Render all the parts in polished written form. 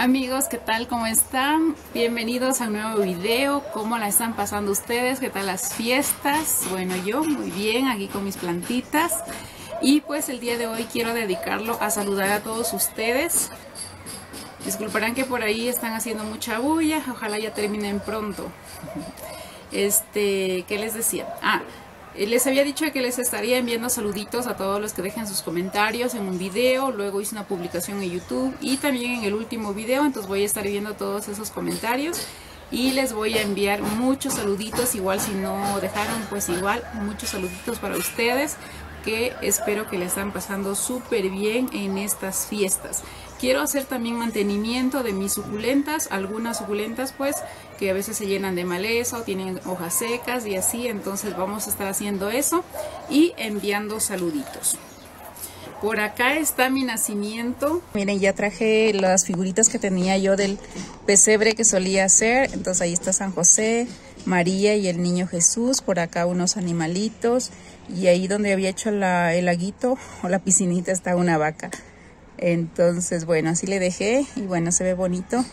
Amigos, ¿qué tal? ¿Cómo están? Bienvenidos a un nuevo video. ¿Cómo la están pasando ustedes? ¿Qué tal las fiestas? Bueno, yo muy bien, aquí con mis plantitas. Y pues el día de hoy quiero dedicarlo a saludar a todos ustedes. Disculparán que por ahí están haciendo mucha bulla. Ojalá ya terminen pronto. ¿Qué les decía? Les había dicho que les estaría enviando saluditos a todos los que dejen sus comentarios en un video. Luego hice una publicación en YouTube y también en el último video. Entonces voy a estar viendo todos esos comentarios y les voy a enviar muchos saluditos. Igual si no dejaron, pues igual muchos saluditos para ustedes, que espero que le están pasando súper bien en estas fiestas. Quiero hacer también mantenimiento de mis suculentas, algunas suculentas pues que a veces se llenan de maleza o tienen hojas secas y así, entonces vamos a estar haciendo eso y enviando saluditos. Por acá está mi nacimiento. Miren, ya traje las figuritas que tenía yo del pesebre que solía hacer, entonces ahí está San José, María y el niño Jesús, por acá unos animalitos y ahí donde había hecho el laguito o la piscinita está una vaca. Entonces bueno, así le dejé y bueno, se ve bonito.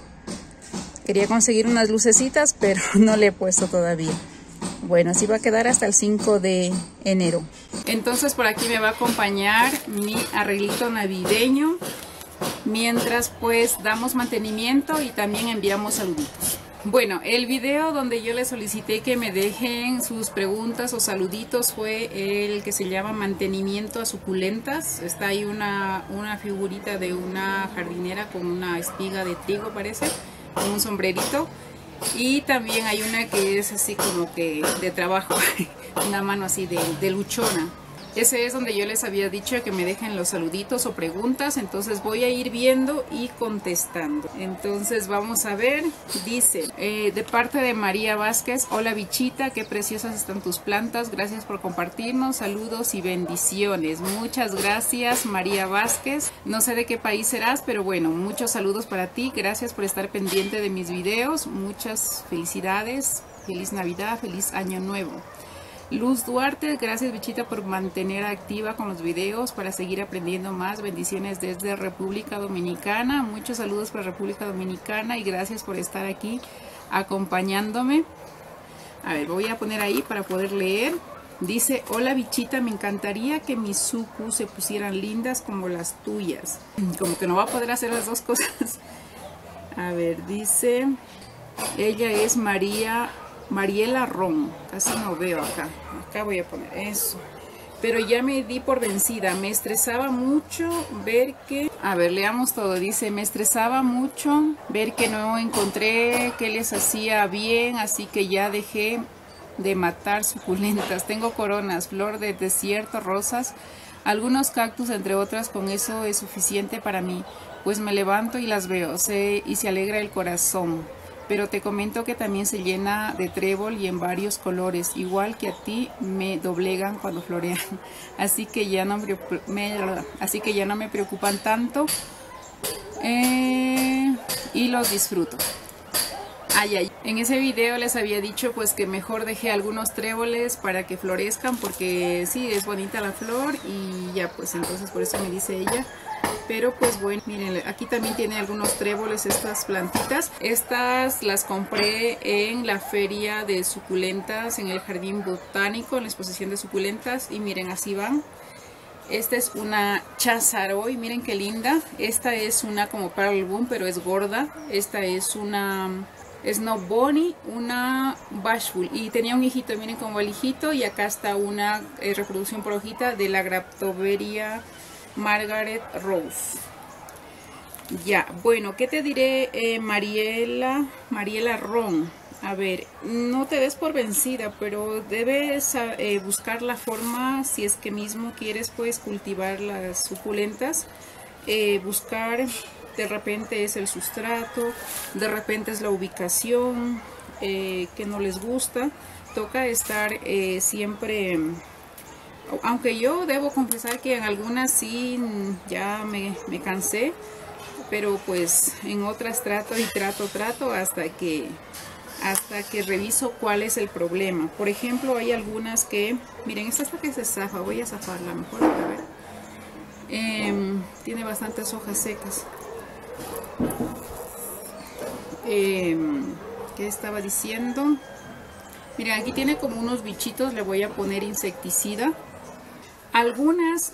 Quería conseguir unas lucecitas pero no le he puesto todavía. Bueno, así va a quedar hasta el 5 de enero. Entonces por aquí me va a acompañar mi arreglito navideño mientras pues damos mantenimiento y también enviamos saluditos. Bueno, el video donde yo les solicité que me dejen sus preguntas o saluditos fue el que se llama mantenimiento a suculentas. Está ahí una figurita de una jardinera con una espiga de trigo, parece, con un sombrerito. Y también hay una que es así como que de trabajo, una mano así de luchona. Ese es donde yo les había dicho que me dejen los saluditos o preguntas, entonces voy a ir viendo y contestando. Entonces vamos a ver, dice, de parte de María Vázquez: hola bichita, qué preciosas están tus plantas, gracias por compartirnos, saludos y bendiciones. Muchas gracias María Vázquez, no sé de qué país serás, pero bueno, muchos saludos para ti, gracias por estar pendiente de mis videos, muchas felicidades, feliz Navidad, feliz Año Nuevo. Luz Duarte, gracias bichita por mantener activa con los videos para seguir aprendiendo más. Bendiciones desde República Dominicana. Muchos saludos para República Dominicana y gracias por estar aquí acompañándome. A ver, voy a poner ahí para poder leer. Dice, hola bichita, me encantaría que mis sucus se pusieran lindas como las tuyas. Como que no va a poder hacer las dos cosas. A ver, dice, ella es Mariela Ron, casi no veo acá voy a poner eso, pero ya me di por vencida, me estresaba mucho ver que, a ver, leamos todo, dice, me estresaba mucho ver que no encontré qué les hacía bien, así que ya dejé de matar suculentas, tengo coronas, flor de desierto, rosas, algunos cactus, entre otras, con eso es suficiente para mí, pues me levanto y las veo, y se alegra el corazón. Pero te comento que también se llena de trébol y en varios colores, igual que a ti me doblegan cuando florean. Así que ya no me preocupan tanto y los disfruto. En ese video les había dicho pues que mejor dejé algunos tréboles para que florezcan, porque sí, es bonita la flor y ya pues entonces por eso me dice ella. Pero pues bueno, miren, aquí también tiene algunos tréboles estas plantitas. Estas las compré en la feria de suculentas, en el jardín botánico, en la exposición de suculentas. Y miren, así van. Esta es una chazaroy, miren qué linda. Esta es una como Pearl Boom, pero es gorda. Esta es una Snow Bunny, una Bashful. Y tenía un hijito, miren como el hijito. Y acá está una reproducción por hojita de la Graptoveria Margaret Rose. Ya, bueno, ¿qué te diré, Mariela Ron? A ver, no te des por vencida, pero debes buscar la forma, si es que mismo quieres pues cultivar las suculentas, buscar, de repente es el sustrato, de repente es la ubicación que no les gusta. Toca estar siempre, aunque yo debo confesar que en algunas sí ya me cansé, pero pues en otras trato y trato hasta que reviso cuál es el problema. Por ejemplo, hay algunas que, miren, esta es la que se zafa, voy a zafarla mejor, a ver. Tiene bastantes hojas secas. ¿Qué estaba diciendo? Miren, aquí tiene como unos bichitos, le voy a poner insecticida. Algunas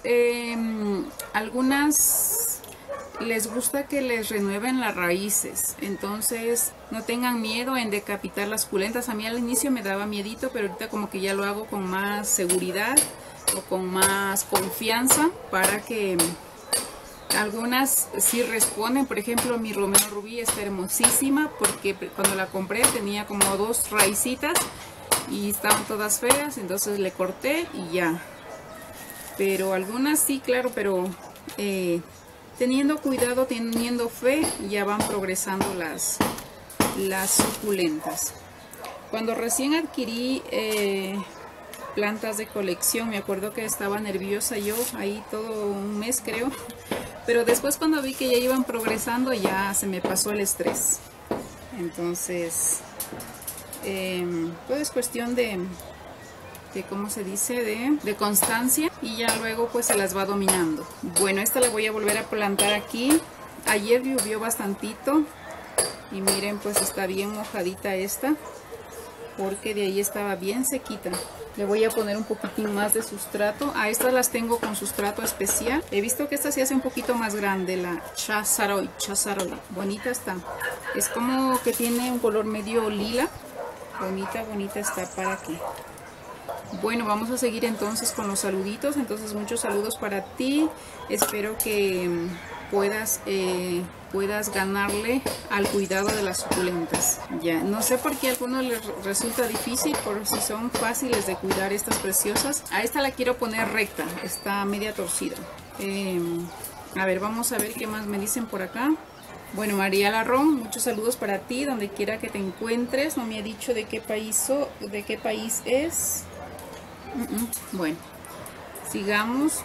les gusta que les renueven las raíces, entonces no tengan miedo en decapitar las suculentas. A mí al inicio me daba miedito, pero ahorita como que ya lo hago con más seguridad o con más confianza, para que algunas sí responden. Por ejemplo, mi Romeo Rubí está hermosísima, porque cuando la compré tenía como 2 raicitas y estaban todas feas, entonces le corté y ya. Pero algunas sí, claro, pero teniendo cuidado, teniendo fe, ya van progresando las suculentas. Cuando recién adquirí plantas de colección, me acuerdo que estaba nerviosa yo ahí todo un mes, creo. Pero después, cuando vi que ya iban progresando, ya se me pasó el estrés. Entonces, pues es cuestión de ¿cómo se dice? De constancia, y ya luego pues se las va dominando. Bueno, esta la voy a volver a plantar aquí. Ayer llovió bastantito y miren, pues está bien mojadita esta, porque de ahí estaba bien sequita. Le voy a poner un poquitín más de sustrato. A estas las tengo con sustrato especial. He visto que esta se hace un poquito más grande, la Chazaroy. Bonita está. Es como que tiene un color medio lila. Bonita está para aquí. Bueno, vamos a seguir entonces con los saluditos. Entonces, muchos saludos para ti. Espero que puedas ganarle al cuidado de las suculentas. Ya, no sé por qué a algunos les resulta difícil, por si son fáciles de cuidar estas preciosas. A esta la quiero poner recta, está media torcida. A ver, vamos a ver qué más me dicen por acá. Bueno, María Larrón, muchos saludos para ti, donde quiera que te encuentres. No me ha dicho de qué país es. Bueno, sigamos.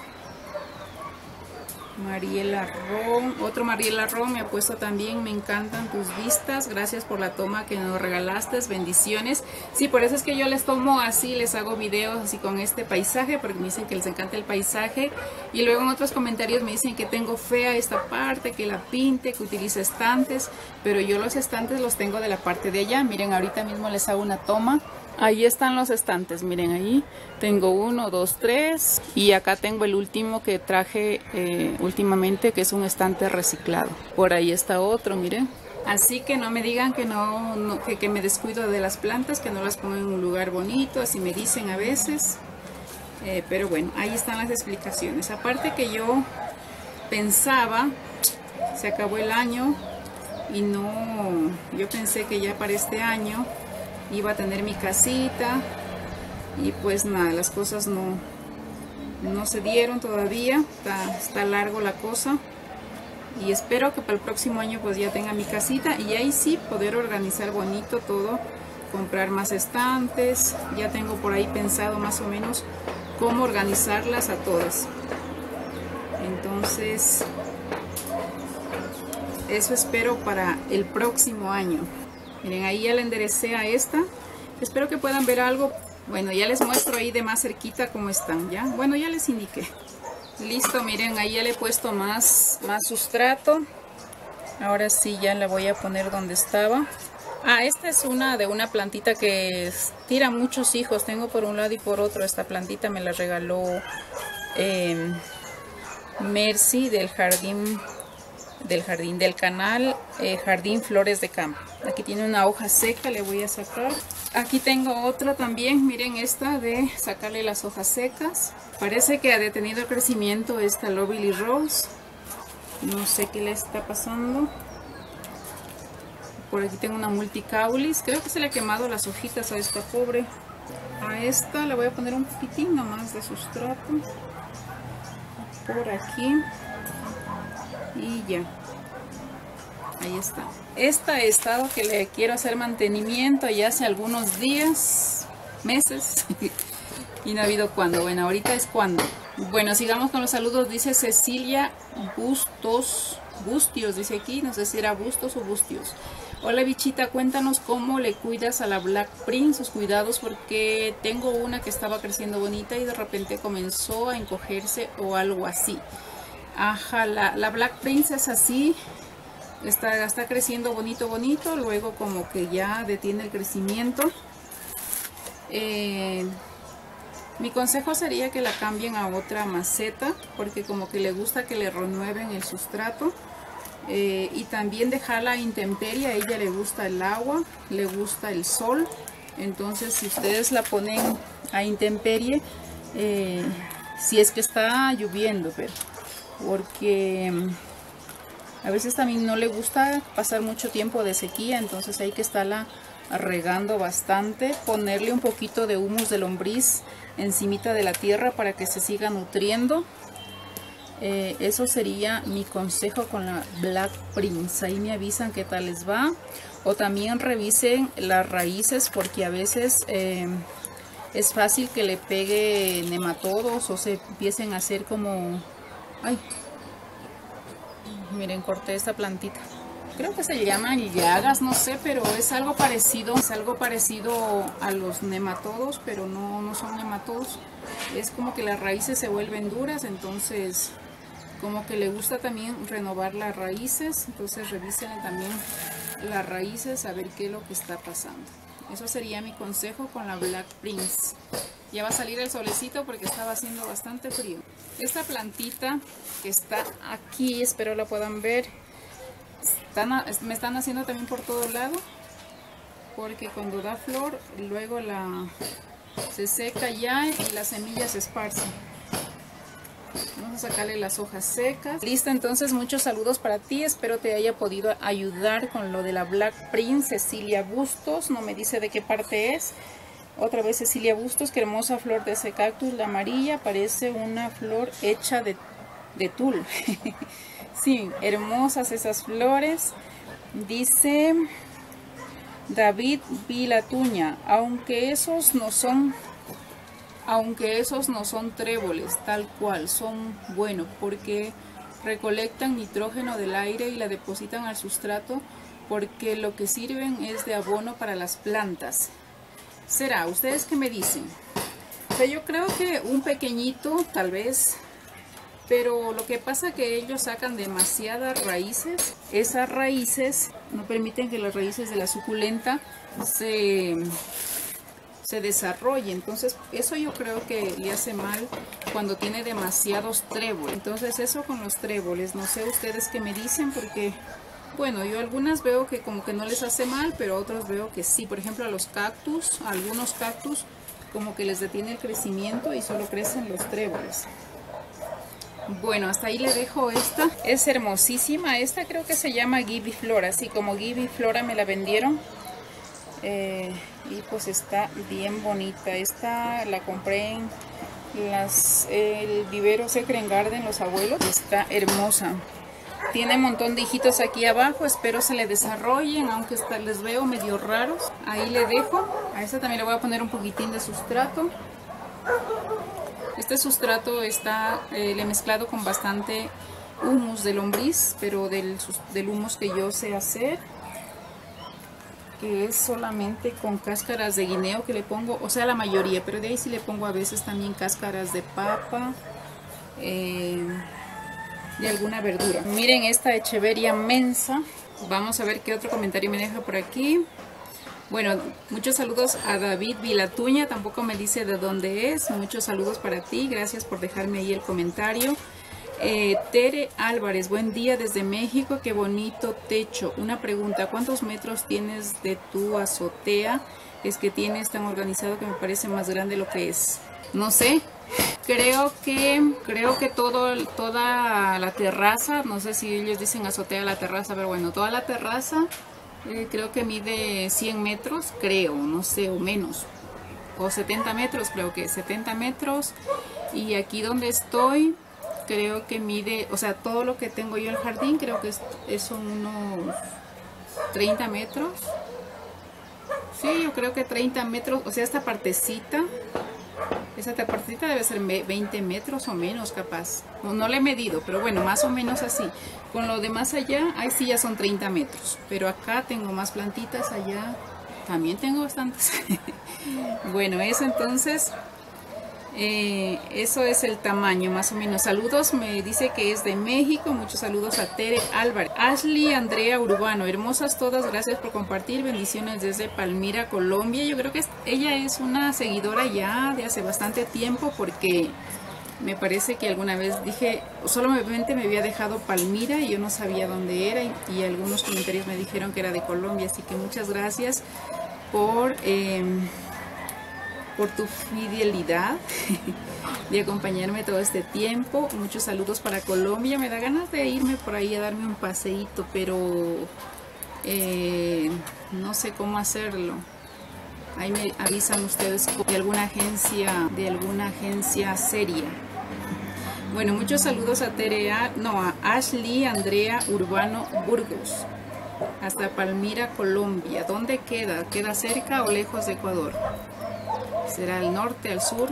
Mariela Ron, otro Mariela Ron me ha puesto también: me encantan tus vistas, gracias por la toma que nos regalaste, bendiciones. Sí, por eso es que yo les tomo así, les hago videos así con este paisaje, porque me dicen que les encanta el paisaje. Y luego en otros comentarios me dicen que tengo fea esta parte, que la pinte, que utilice estantes, pero yo los estantes los tengo de la parte de allá. Miren, ahorita mismo les hago una toma. Ahí están los estantes, miren, ahí tengo 1, 2, 3 y acá tengo el último que traje últimamente, que es un estante reciclado. Por ahí está otro, miren. Así que no me digan que que me descuido de las plantas, que no las pongo en un lugar bonito, así me dicen a veces. Pero bueno, ahí están las explicaciones. Aparte que yo pensaba, se acabó el año y yo pensé que ya para este año iba a tener mi casita, y pues nada, las cosas no se dieron todavía. Está largo la cosa, y espero que para el próximo año pues ya tenga mi casita, y ahí sí poder organizar bonito todo, comprar más estantes. Ya tengo por ahí pensado más o menos cómo organizarlas a todas. Entonces eso espero para el próximo año. Miren, ahí ya le enderecé a esta. Espero que puedan ver algo. Bueno, ya les muestro ahí de más cerquita cómo están, ¿ya? Bueno, ya les indiqué. Listo, miren, ahí ya le he puesto más sustrato. Ahora sí ya la voy a poner donde estaba. Esta es de una plantita que tira muchos hijos. Tengo por un lado y por otro. Esta plantita me la regaló Mercy del canal Jardín Flores de Campo. Aquí tiene una hoja seca, le voy a sacar. Aquí tengo otra también, miren, esta de sacarle las hojas secas. Parece que ha detenido el crecimiento esta Lovely Rose. No sé qué le está pasando. Por aquí tengo una Multicaulis. Creo que se le ha quemado las hojitas a esta pobre. A esta le voy a poner un poquitín nomás de sustrato. Por aquí. Y ya, ahí está. Esta he estado que le quiero hacer mantenimiento ya hace algunos días, meses, y no ha habido cuándo. Bueno, ahorita es cuando. Bueno, sigamos con los saludos. Dice Cecilia Bustios, dice aquí, no sé si era Bustos o Bustios. Hola bichita, cuéntanos cómo le cuidas a la Black Prince, sus cuidados, porque tengo una que estaba creciendo bonita y de repente comenzó a encogerse o algo así. Ajá, la Black Prince es así está creciendo bonito, luego como que ya detiene el crecimiento. Mi consejo sería que la cambien a otra maceta, porque como que le gusta que le renueven el sustrato. Y también dejarla a intemperie. A ella le gusta el agua, le gusta el sol. Entonces si ustedes la ponen a intemperie, si es que está lloviendo, pero porque a veces también no le gusta pasar mucho tiempo de sequía, entonces hay que estarla regando bastante, ponerle un poquito de humus de lombriz encimita de la tierra para que se siga nutriendo. Eso sería mi consejo con la Black Prince. Ahí me avisan qué tal les va, o también revisen las raíces, porque a veces es fácil que le pegue nematodos o se empiecen a hacer como... Ay, miren, corté esta plantita. Creo que se llaman llagas, no sé, pero es algo parecido a los nematodos, pero no son nematodos. Es como que las raíces se vuelven duras, entonces como que le gusta también renovar las raíces. Entonces revisen también las raíces a ver qué es lo que está pasando. Eso sería mi consejo con la Black Prince. Ya va a salir el solecito porque estaba haciendo bastante frío. Esta plantita que está aquí, espero la puedan ver, me están haciendo también por todo lado, porque cuando da flor luego se seca ya y las semillas se esparcen. Vamos a sacarle las hojas secas. Listo, entonces muchos saludos para ti. Espero te haya podido ayudar con lo de la Black Prince. Cecilia Bustos, no me dice de qué parte es. Otra vez Cecilia Bustos, qué hermosa flor de ese cactus, la amarilla, parece una flor hecha de tul. Sí, hermosas esas flores. Dice David Vilatuña, aunque esos no son tréboles tal cual, son buenos porque recolectan nitrógeno del aire y la depositan al sustrato, porque lo que sirven es de abono para las plantas. ¿Será? ¿Ustedes qué me dicen? O sea, yo creo que un pequeñito tal vez, pero lo que pasa es que ellos sacan demasiadas raíces. Esas raíces no permiten que las raíces de la suculenta se desarrolle, entonces eso yo creo que le hace mal cuando tiene demasiados tréboles. Entonces eso con los tréboles, no sé ustedes qué me dicen, porque bueno, yo algunas veo que como que no les hace mal, pero otros veo que sí. Por ejemplo, a los cactus, a algunos cactus como que les detiene el crecimiento y solo crecen los tréboles. Bueno, hasta ahí le dejo esta. Es hermosísima. Esta creo que se llama Gibi Flora, así como Gibi Flora me la vendieron. Y pues está bien bonita. Esta la compré en el vivero Secret Garden, los abuelos. Está hermosa. Tiene un montón de hijitos aquí abajo. Espero se le desarrollen, aunque les veo medio raros. Ahí le dejo. A esta también le voy a poner un poquitín de sustrato. Este sustrato está le he mezclado con bastante humus de lombriz, pero del humus que yo sé hacer, que es solamente con cáscaras de guineo que le pongo, o sea la mayoría, pero de ahí sí le pongo a veces también cáscaras de papa, de alguna verdura. Miren esta echeveria mensa. Vamos a ver qué otro comentario me deja por aquí. Bueno, muchos saludos a David Vilatuña, tampoco me dice de dónde es. Muchos saludos para ti, gracias por dejarme ahí el comentario. Tere Álvarez, buen día desde México, qué bonito techo. Una pregunta, ¿cuántos metros tienes de tu azotea? Es que tienes tan organizado que me parece más grande lo que es. No sé, creo que toda la terraza, no sé si ellos dicen azotea la terraza, pero bueno, toda la terraza creo que mide 100 metros, creo, no sé, o menos. O 70 metros, creo que 70 metros. Y aquí donde estoy, creo que mide, o sea, todo lo que tengo yo en el jardín, creo que son unos 30 metros. Sí, yo creo que 30 metros, o sea, esta partecita debe ser 20 metros o menos capaz. No le he medido, pero bueno, más o menos así. Con lo de más allá, ahí sí ya son 30 metros. Pero acá tengo más plantitas, allá también tengo bastantes. Bueno, eso entonces Eso es el tamaño más o menos. Saludos, me dice que es de México. Muchos saludos a Tere Álvarez. Ashley Andrea Urbano, hermosas todas, gracias por compartir, bendiciones desde Palmira, Colombia. Yo creo que ella es una seguidora ya de hace bastante tiempo, porque me parece que alguna vez dije, solamente me había dejado Palmira y yo no sabía dónde era, y algunos comentarios me dijeron que era de Colombia, así que muchas gracias por tu fidelidad de acompañarme todo este tiempo. Muchos saludos para Colombia. Me da ganas de irme por ahí a darme un paseíto, pero no sé cómo hacerlo. Ahí me avisan ustedes de alguna agencia seria. Bueno, muchos saludos a a Ashley Andrea Urbano Burgos, hasta Palmira, Colombia. ¿Dónde queda? ¿Queda cerca o lejos de Ecuador? ¿Será al norte, al sur?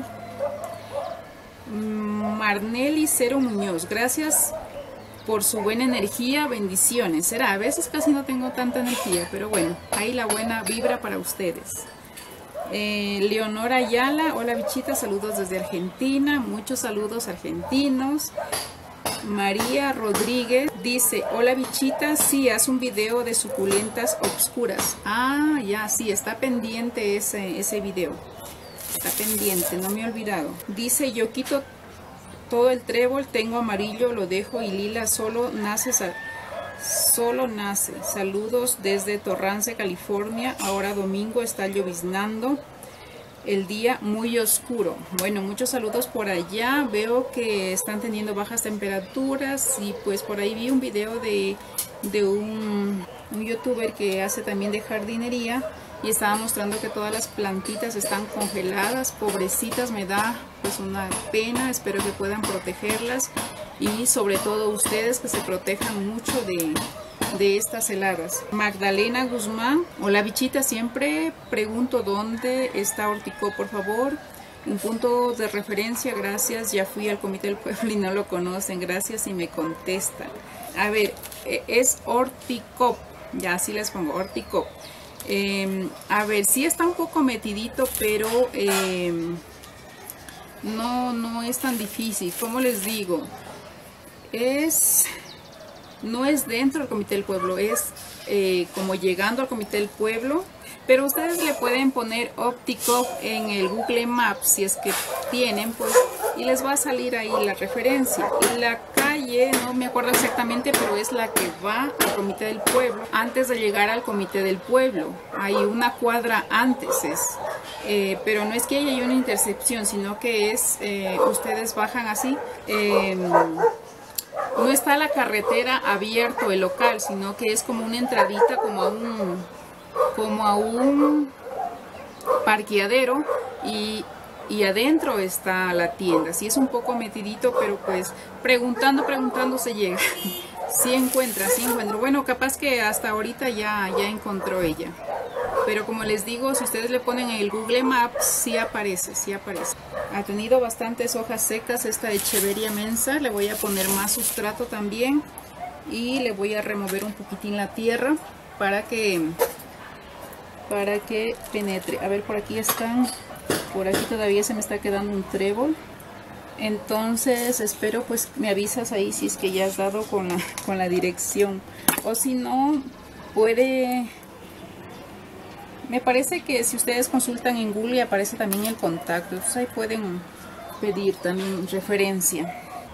Marnelli Cero Muñoz, gracias por su buena energía, bendiciones. Será, a veces casi no tengo tanta energía, pero bueno, ahí la buena vibra para ustedes. Leonora Ayala, hola bichita, saludos desde Argentina, muchos saludos argentinos. María Rodríguez dice, hola bichita, sí, haz un video de suculentas obscuras. Ah, ya, sí, está pendiente ese video. Está pendiente, no me he olvidado. Dice, yo quito todo el trébol, tengo amarillo, lo dejo, y lila solo nace. Saludos desde Torrance, California. Ahora domingo está lloviznando, el día muy oscuro. Bueno, muchos saludos por allá. Veo que están teniendo bajas temperaturas, y pues por ahí vi un video de un youtuber que hace también de jardinería, y estaba mostrando que todas las plantitas están congeladas, pobrecitas. Me da pues una pena, espero que puedan protegerlas, y sobre todo ustedes, que se protejan mucho de estas heladas. Magdalena Guzmán, hola bichita, siempre pregunto dónde está Orticop, por favor, un punto de referencia, gracias. Ya fui al Comité del Pueblo y no lo conocen, gracias si me contestan. A ver, es Orticop, ya así les pongo, Orticop. A ver, sí está un poco metidito, pero no es tan difícil. Como les digo, no es dentro del Comité del Pueblo, es como llegando al Comité del Pueblo. Pero ustedes le pueden poner Orticop en el Google Maps, si es que tienen, pues, y les va a salir ahí la referencia. Y la calle, no me acuerdo exactamente, pero es la que va al Comité del Pueblo. Antes de llegar al Comité del Pueblo, hay una cuadra antes, pero no es que haya una intercepción, sino que ustedes bajan así. No está la carretera abierto, el local, sino que es como una entradita, como a un parqueadero, y adentro está la tienda. Sí es un poco metidito, pero pues preguntando se llega. Sí encuentra. Bueno, capaz que hasta ahorita ya encontró ella. Pero como les digo, si ustedes le ponen en el Google Maps, sí aparece. Ha tenido bastantes hojas secas esta Echeveria mensa. Le voy a poner más sustrato también, y le voy a remover un poquitín la tierra para que penetre. A ver, por aquí están. Por aquí todavía se me está quedando un trébol. Entonces espero pues me avisas ahí si es que ya has dado con la dirección, o si no, me parece que si ustedes consultan en Google aparece también el contacto, entonces ahí pueden pedir también referencia.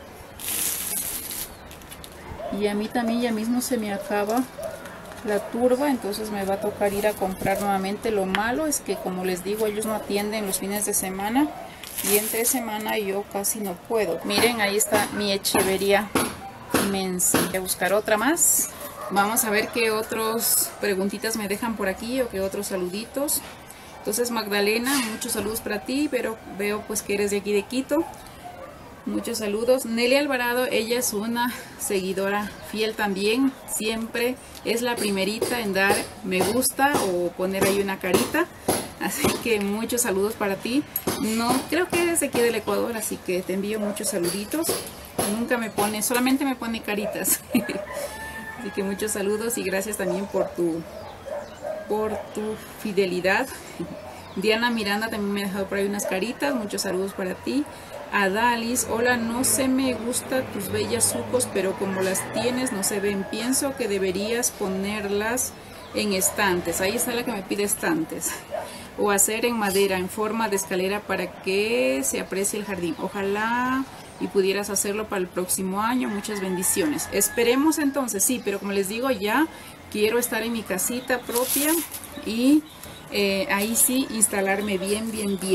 Y a mí también ya mismo se me acaba la turba, entonces me va a tocar ir a comprar nuevamente. Lo malo es que, como les digo, ellos no atienden los fines de semana, y entre semana yo casi no puedo. Miren, ahí está mi Echeveria mensa. Voy a buscar otra más. Vamos a ver qué otros preguntitas me dejan por aquí, o qué otros saluditos. Entonces, Magdalena, muchos saludos para ti, pero veo pues que eres de aquí de Quito. Muchos saludos. Nelly Alvarado, ella es una seguidora fiel también, siempre es la primerita en dar me gusta o poner ahí una carita, así que muchos saludos para ti. No creo que eres de aquí del Ecuador, así que te envío muchos saluditos. Nunca me pone, solamente me pone caritas. Así que muchos saludos, y gracias también por tu fidelidad. Diana Miranda también me ha dejado por ahí unas caritas, muchos saludos para ti. Adalis, hola, no se me gusta tus bellas sucos, pero como las tienes no se ven, pienso que deberías ponerlas en estantes. Ahí está la que me pide estantes, o hacer en madera en forma de escalera para que se aprecie el jardín. Ojalá y pudieras hacerlo para el próximo año. Muchas bendiciones. Esperemos entonces, sí, pero como les digo, ya quiero estar en mi casita propia y ahí sí instalarme bien.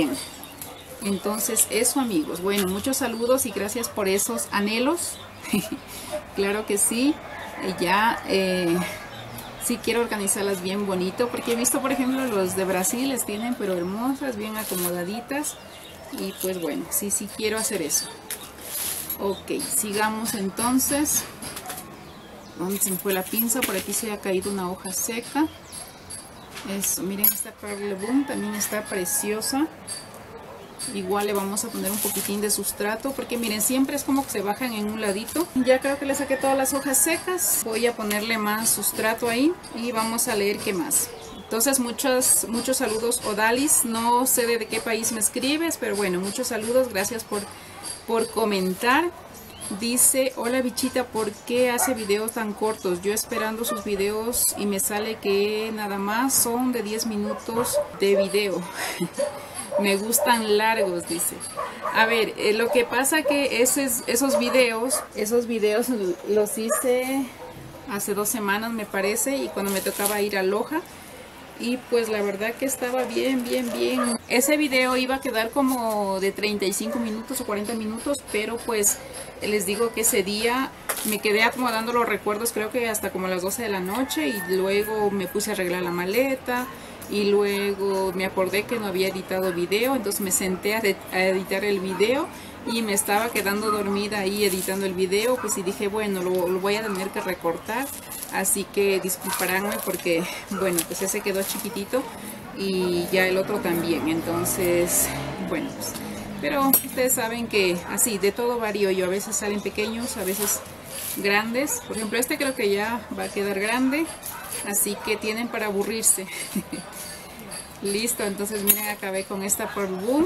Entonces eso, amigos. Bueno, muchos saludos y gracias por esos anhelos. Claro que sí. Ya sí quiero organizarlas bien bonito, porque he visto, por ejemplo, los de Brasil les tienen pero hermosas, bien acomodaditas. Y pues bueno, sí quiero hacer eso. Ok, sigamos entonces. ¿Dónde se me fue la pinza? Por aquí se ha caído una hoja seca. Eso, miren, esta Pearl Boom también está preciosa. Igual le vamos a poner un poquitín de sustrato, porque miren, siempre es como que se bajan en un ladito. Ya creo que le saqué todas las hojas secas. Voy a ponerle más sustrato ahí y vamos a leer qué más. Entonces muchos saludos, Odalis. No sé de qué país me escribes, pero bueno, muchos saludos. Gracias por comentar. Dice, hola bichita, ¿por qué hace videos tan cortos? Yo esperando sus videos y me sale que nada más son de 10 minutos de video. Me gustan largos, dice. A ver, lo que pasa que esos videos los hice hace 2 semanas, me parece, y cuando me tocaba ir a Loja. Y pues la verdad que estaba bien. Ese video iba a quedar como de 35 minutos o 40 minutos, pero pues les digo que ese día me quedé acomodando los recuerdos, creo que hasta como las 12 de la noche, y luego me puse a arreglar la maleta. Y luego me acordé que no había editado video, entonces me senté a editar el video y me estaba quedando dormida ahí editando el video. Pues y dije, bueno, lo voy a tener que recortar, así que disculparánme porque, bueno, pues ese quedó chiquitito y ya el otro también. Entonces, bueno, pues, pero ustedes saben que así, de todo varío yo. A veces salen pequeños, a veces grandes. Por ejemplo, este creo que ya va a quedar grande, así que tienen para aburrirse. Listo, entonces miren, acabé con esta Pearl Boom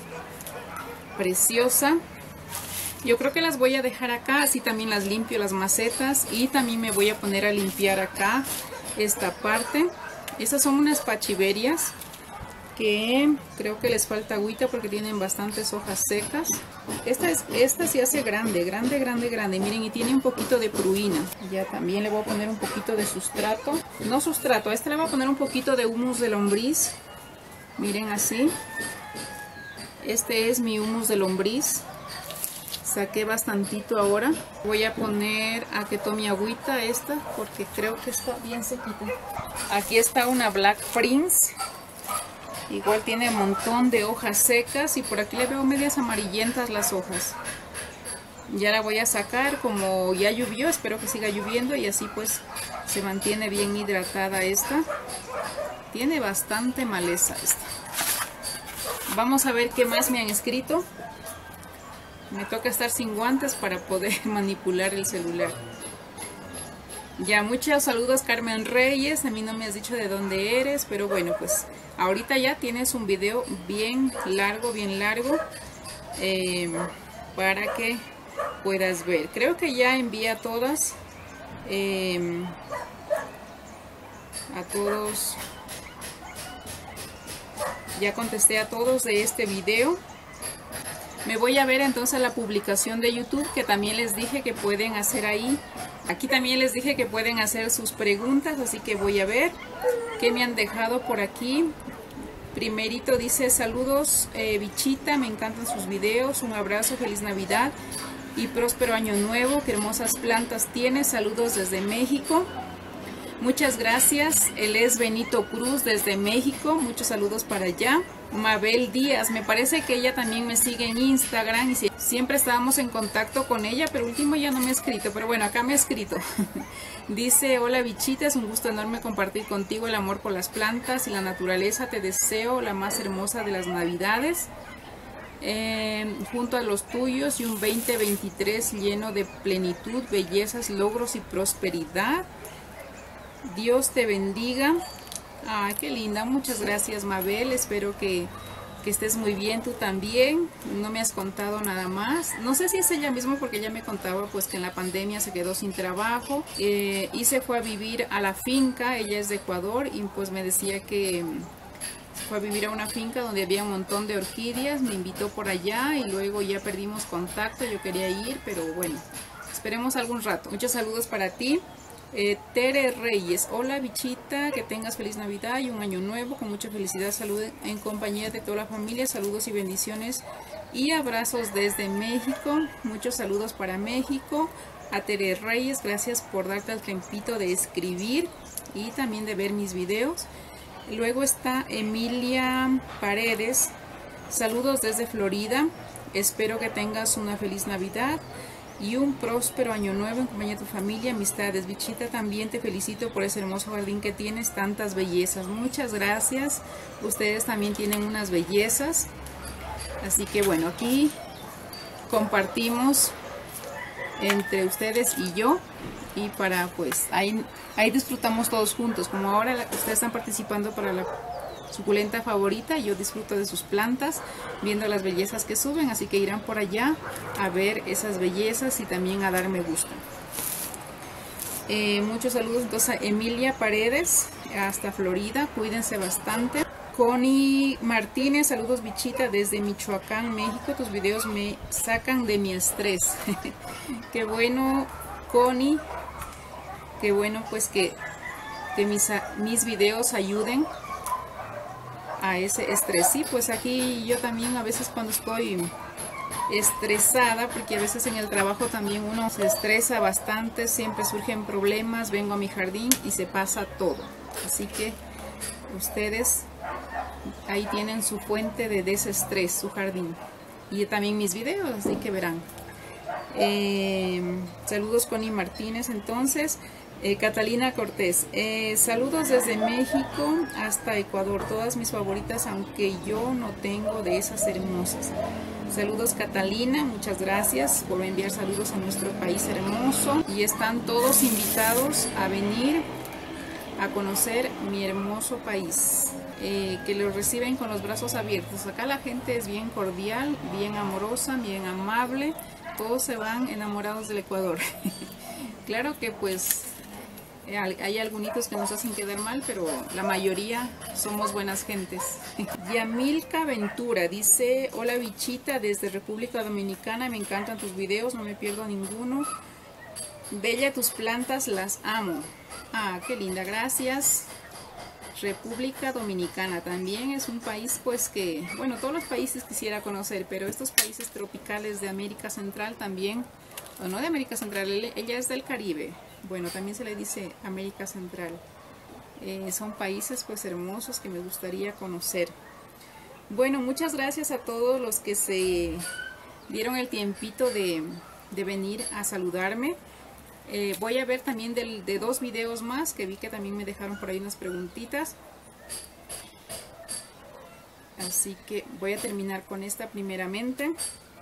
preciosa. Yo creo que las voy a dejar acá, así también las limpio las macetas, y también me voy a poner a limpiar acá esta parte. Estas son unas pachiverias que creo que les falta agüita porque tienen bastantes hojas secas. Esta sí hace grande. Miren, y tiene un poquito de pruina. Ya también le voy a poner un poquito de sustrato. No sustrato, a esta le voy a poner un poquito de humus de lombriz. Miren, así. Este es mi humus de lombriz. Saqué bastantito ahora. Voy a poner a que tome agüita esta, porque creo que está bien sequita. Aquí está una Black Prince. Igual tiene un montón de hojas secas, y por aquí le veo medias amarillentas las hojas. Ya la voy a sacar, como ya llovió, espero que siga lloviendo y así pues se mantiene bien hidratada esta. Tiene bastante maleza esta. Vamos a ver qué más me han escrito. Me toca estar sin guantes para poder manipular el celular. Ya, muchos saludos, Carmen Reyes. A mí no me has dicho de dónde eres, pero bueno, pues ahorita ya tienes un video bien largo, para que puedas ver. Creo que ya envié a todas, a todos, ya contesté a todos de este video. Me voy a ver entonces la publicación de YouTube, que también les dije que pueden hacer ahí. Aquí también les dije que pueden hacer sus preguntas, así que voy a ver qué me han dejado por aquí. Primerito dice, saludos bichita, me encantan sus videos, un abrazo, feliz Navidad y próspero año nuevo, qué hermosas plantas tienes, saludos desde México. Muchas gracias. Él es Benito Cruz desde México. Muchos saludos para allá. Mabel Díaz, me parece que ella también me sigue en Instagram y siempre estábamos en contacto con ella, pero último ya no me ha escrito, pero bueno, acá me ha escrito. Dice, hola bichita, es un gusto enorme compartir contigo el amor por las plantas y la naturaleza. Te deseo la más hermosa de las Navidades, junto a los tuyos, y un 2023 lleno de plenitud, bellezas, logros y prosperidad. Dios te bendiga. Ah, qué linda, muchas gracias Mabel, espero que estés muy bien, tú también. No me has contado nada más, no sé si es ella misma porque ella me contaba pues que en la pandemia se quedó sin trabajo y se fue a vivir a la finca. Ella es de Ecuador y pues me decía que fue a vivir a una finca donde había un montón de orquídeas, me invitó por allá y luego ya perdimos contacto. Yo quería ir, pero bueno, esperemos algún rato. Muchos saludos para ti. Tere Reyes, hola bichita, que tengas feliz Navidad y un año nuevo con mucha felicidad, salud en compañía de toda la familia, saludos y bendiciones y abrazos desde México. Muchos saludos para México. A Tere Reyes, gracias por darte el tiempito de escribir y también de ver mis videos. Luego está Emilia Paredes, saludos desde Florida, espero que tengas una feliz Navidad y un próspero año nuevo en compañía de tu familia, amistades. Bichita, también te felicito por ese hermoso jardín que tienes, tantas bellezas. Muchas gracias, ustedes también tienen unas bellezas. Así que bueno, aquí compartimos entre ustedes y yo, y para pues ahí disfrutamos todos juntos. Como ahora ustedes están participando para la suculenta favorita, yo disfruto de sus plantas viendo las bellezas que suben, así que irán por allá a ver esas bellezas y también a darme gusto. Muchos saludos entonces a Emilia Paredes hasta Florida, cuídense bastante. Connie Martínez, saludos bichita desde Michoacán, México, tus videos me sacan de mi estrés. Qué bueno, Connie, qué bueno pues que mis videos ayuden a ese estrés. Sí, pues aquí yo también a veces cuando estoy estresada, porque a veces en el trabajo también uno se estresa bastante, siempre surgen problemas, vengo a mi jardín y se pasa todo. Así que ustedes ahí tienen su fuente de desestrés, su jardín, y también mis videos, así que verán. Saludos Connie Martínez entonces. Catalina Cortés, saludos desde México hasta Ecuador, todas mis favoritas, aunque yo no tengo de esas hermosas. Saludos Catalina, muchas gracias por enviar saludos a nuestro país hermoso, y están todos invitados a venir a conocer mi hermoso país, que los reciben con los brazos abiertos. Acá la gente es bien cordial, bien amorosa, bien amable, todos se van enamorados del Ecuador. Claro que pues hay algunos que nos hacen quedar mal, pero la mayoría somos buenas gentes. Yamilka Ventura dice, hola bichita desde República Dominicana, me encantan tus videos, no me pierdo ninguno. Bella tus plantas, las amo. Ah, qué linda, gracias. República Dominicana también es un país pues que, bueno, todos los países quisiera conocer, pero estos países tropicales de América Central también, o no de América Central, ella es del Caribe, bueno, también se le dice América Central. Son países pues hermosos que me gustaría conocer. Bueno, muchas gracias a todos los que se dieron el tiempito de venir a saludarme. Voy a ver también de dos videos más que vi que también me dejaron por ahí unas preguntitas, así que voy a terminar con esta primeramente.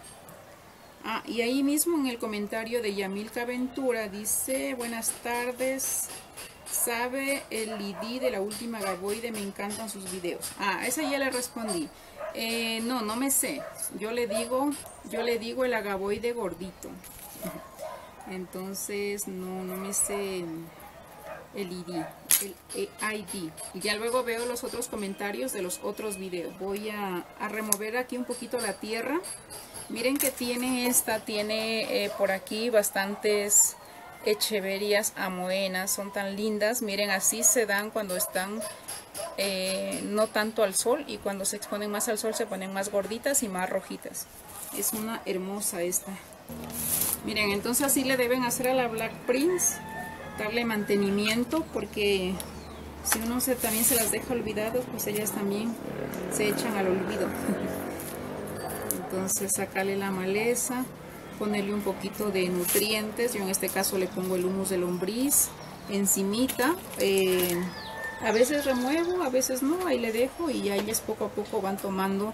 Y ahí mismo en el comentario de Yamilka Ventura dice, buenas tardes, ¿sabe el ID de la última gaboide? Me encantan sus videos. Esa ya le respondí. No me sé, yo le digo el agaboide gordito. Entonces no me sé el ID. Y ya luego veo los otros comentarios de los otros videos. Voy a remover aquí un poquito la tierra. Miren que tiene por aquí bastantes echeverias amoenas, son tan lindas. Miren, así se dan cuando están no tanto al sol, y cuando se exponen más al sol se ponen más gorditas y más rojitas. Es una hermosa esta. Miren, entonces así le deben hacer a la Black Prince, darle mantenimiento, porque si uno también se las deja olvidadas, pues ellas también se echan al olvido. Entonces sacarle la maleza, ponerle un poquito de nutrientes. Yo en este caso le pongo el humus de lombriz encimita. A veces remuevo, a veces no, ahí le dejo y ya ellas poco a poco van tomando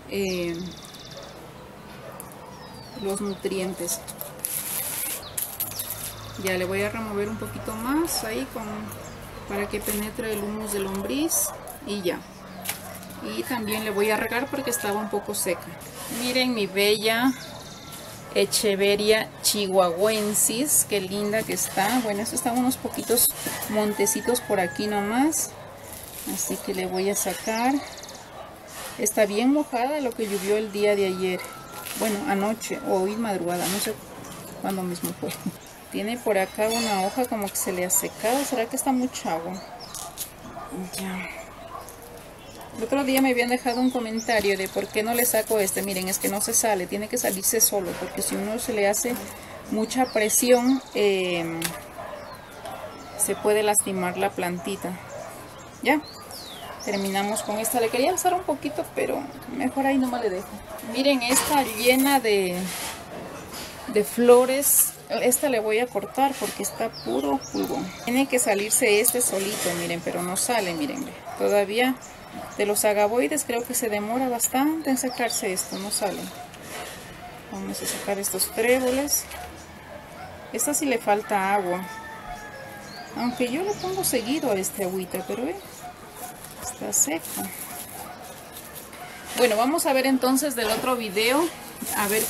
los nutrientes. Ya le voy a remover un poquito más ahí para que penetre el humus de lombriz y ya. Y también le voy a regar porque estaba un poco seca. Miren mi bella Echeveria chihuahuensis, qué linda que está. Bueno, esto están unos poquitos montecitos por aquí nomás, así que le voy a sacar. Está bien mojada lo que llovió el día de ayer, bueno, anoche o hoy madrugada, no sé cuándo mismo fue. Tiene por acá una hoja como que se le ha secado. ¿Será que está mucha agua? Ya. El otro día me habían dejado un comentario de por qué no le saco este. Miren, es que no se sale, tiene que salirse solo, porque si uno se le hace mucha presión, se puede lastimar la plantita. Ya, terminamos con esta. Le quería alzar un poquito, pero mejor ahí nomás le dejo. Miren, esta llena de flores. Esta le voy a cortar porque está puro pulgón. Tiene que salirse este solito, miren, pero no sale, miren. Todavía de los agaboides creo que se demora bastante en sacarse esto, no sale. Vamos a sacar estos tréboles. Esta sí le falta agua. Aunque yo le pongo seguido a este agüita, pero está seco. Bueno, vamos a ver entonces del otro video, a ver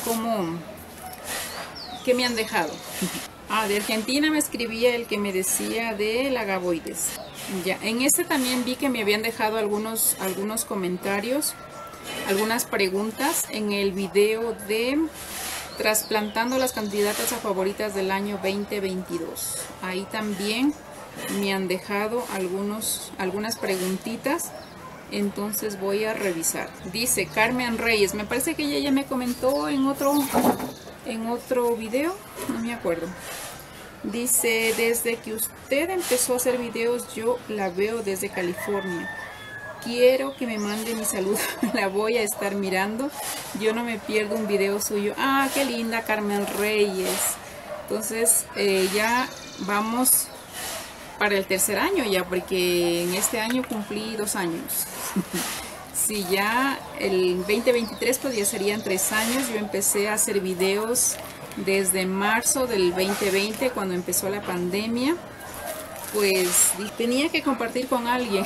qué me han dejado. De Argentina me escribía el que me decía del agaboides. Ya, en este también vi que me habían dejado algunos comentarios, algunas preguntas en el video de trasplantando las candidatas a favoritas del año 2022. Ahí también me han dejado algunas preguntitas, entonces voy a revisar. Dice Carmen Reyes, me parece que ella ya me comentó en otro video, no me acuerdo. Dice, desde que usted empezó a hacer videos, yo la veo desde California. Quiero que me mande mi saludo, la voy a estar mirando. Yo no me pierdo un video suyo. Ah, qué linda Carmen Reyes. Entonces, ya vamos para el tercer año ya, porque en este año cumplí 2 años. Sí, ya el 2023 pues ya serían 3 años. Yo empecé a hacer videos desde marzo del 2020, cuando empezó la pandemia. Pues tenía que compartir con alguien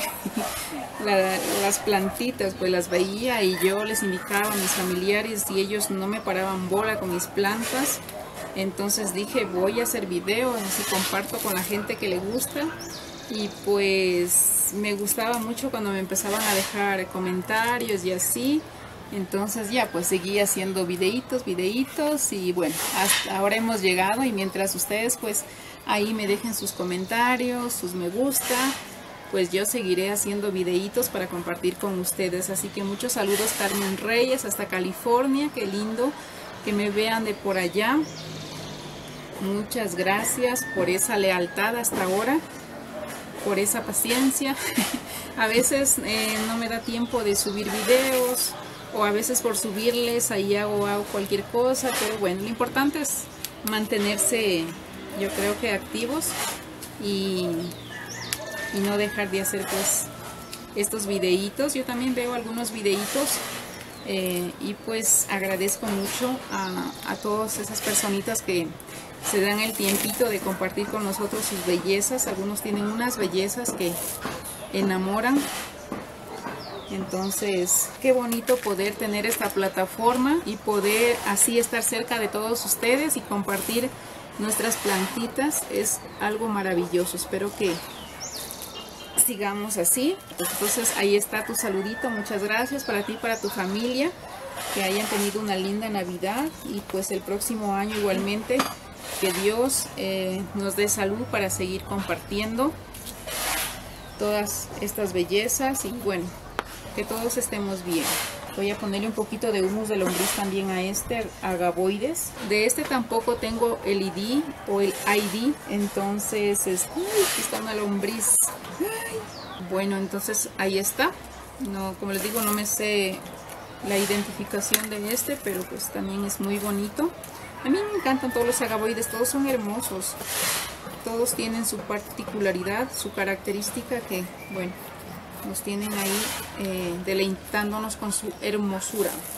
las plantitas, pues las veía y yo les indicaba a mis familiares y ellos no me paraban bola con mis plantas. Entonces dije, voy a hacer videos, así comparto con la gente que le gusta. Y pues me gustaba mucho cuando me empezaban a dejar comentarios y así. Entonces ya pues seguí haciendo videitos y bueno, hasta ahora hemos llegado. Y mientras ustedes pues ahí me dejen sus comentarios, sus me gusta, pues yo seguiré haciendo videitos para compartir con ustedes. Así que muchos saludos Carmen Reyes hasta California, qué lindo que me vean de por allá. Muchas gracias por esa lealtad hasta ahora, por esa paciencia. A veces no me da tiempo de subir videos, o a veces por subirles ahí hago cualquier cosa, pero bueno, lo importante es mantenerse, yo creo que activos y no dejar de hacer pues estos videitos. Yo también veo algunos videitos y pues agradezco mucho a todas esas personitas que se dan el tiempito de compartir con nosotros sus bellezas. Algunos tienen unas bellezas que enamoran. Entonces, qué bonito poder tener esta plataforma y poder así estar cerca de todos ustedes y compartir nuestras plantitas. Es algo maravilloso. Espero que sigamos así. Entonces, ahí está tu saludito. Muchas gracias para ti y para tu familia. Que hayan tenido una linda Navidad y pues el próximo año igualmente que Dios nos dé salud para seguir compartiendo todas estas bellezas y bueno, que todos estemos bien. Voy a ponerle un poquito de humus de lombriz también a este agaboides. De este tampoco tengo el ID o el ID, entonces aquí está una lombriz. Bueno, entonces ahí está. No, como les digo, no me sé la identificación de este, pero pues también es muy bonito. A mí me encantan todos los agaboides, todos son hermosos. Todos tienen su particularidad, su característica que, bueno, nos tienen ahí deleitándonos con su hermosura.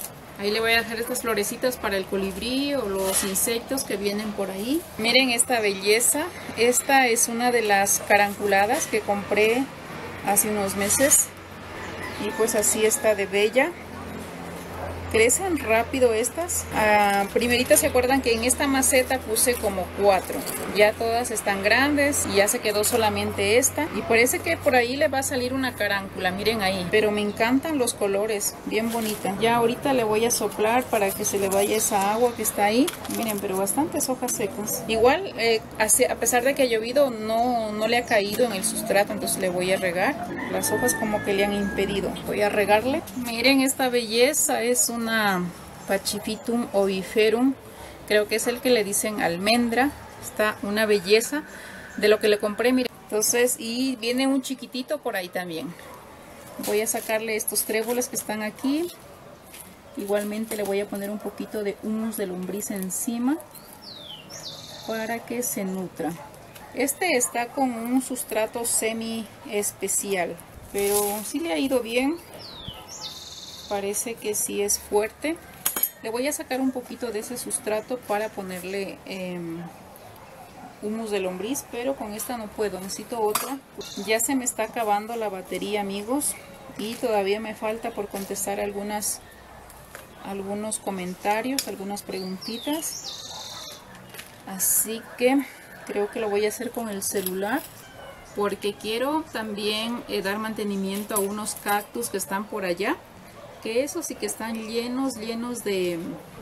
Ahí le voy a dejar estas florecitas para el colibrí o los insectos que vienen por ahí. Miren esta belleza. Esta es una de las caranculadas que compré hace unos meses. Y pues así está de bella. Crecen rápido estas. Primeritas se acuerdan que en esta maceta puse como 4. Ya todas están grandes y ya se quedó solamente esta. Y parece que por ahí le va a salir una caráncula, miren ahí. Pero me encantan los colores, bien bonita. Ya ahorita le voy a soplar para que se le vaya esa agua que está ahí. Miren, pero bastantes hojas secas. Igual, a pesar de que ha llovido, no le ha caído en el sustrato, entonces le voy a regar. Las hojas como que le han impedido. Voy a regarle. Miren esta belleza, es una Pachyphytum oviferum, creo que es el que le dicen almendra. Está una belleza de lo que le compré, miren. Entonces, y viene un chiquitito por ahí también. Voy a sacarle estos tréboles que están aquí. Igualmente le voy a poner un poquito de humus de lombriz encima para que se nutra. Este está con un sustrato semi especial, pero sí le ha ido bien. Parece que sí es fuerte. Le voy a sacar un poquito de ese sustrato para ponerle humus de lombriz, pero con esta no puedo, necesito otra. Ya se me está acabando la batería, amigos, y todavía me falta por contestar algunos comentarios, algunas preguntitas. Así que creo que lo voy a hacer con el celular, porque quiero también dar mantenimiento a unos cactus que están por allá. Que esos sí que están llenos de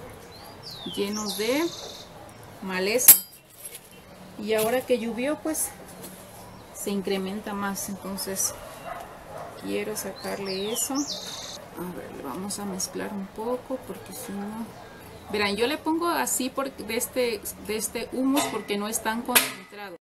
maleza, y ahora que llovió pues se incrementa más, entonces quiero sacarle eso. A ver, le vamos a mezclar un poco porque si no, verán, yo le pongo así de este humus porque no es tan concentrado.